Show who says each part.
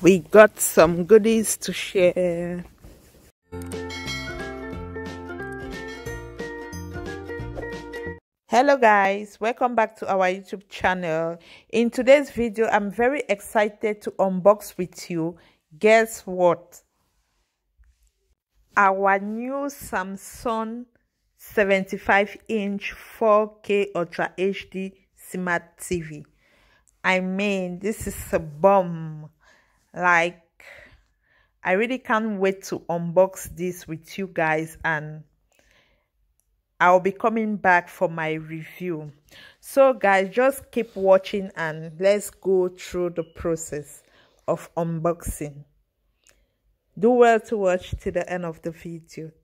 Speaker 1: We got some goodies to share. Hello guys, welcome back to our YouTube channel. In today's video, I'm very excited to unbox with you. Guess what? Our new Samsung 75-inch 4K Ultra HD Smart TV. I mean, this is a bomb. Like, I really can't wait to unbox this with you guys, and I'll be coming back for my review. So guys, just keep watching and let's go through the process of unboxing. Do well to watch to the end of the video.